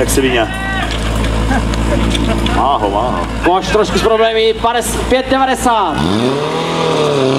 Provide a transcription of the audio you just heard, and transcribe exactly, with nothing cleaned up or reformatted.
Jak se víně? Má ho, má ho. Koš trošku s problémy, pět devadesát.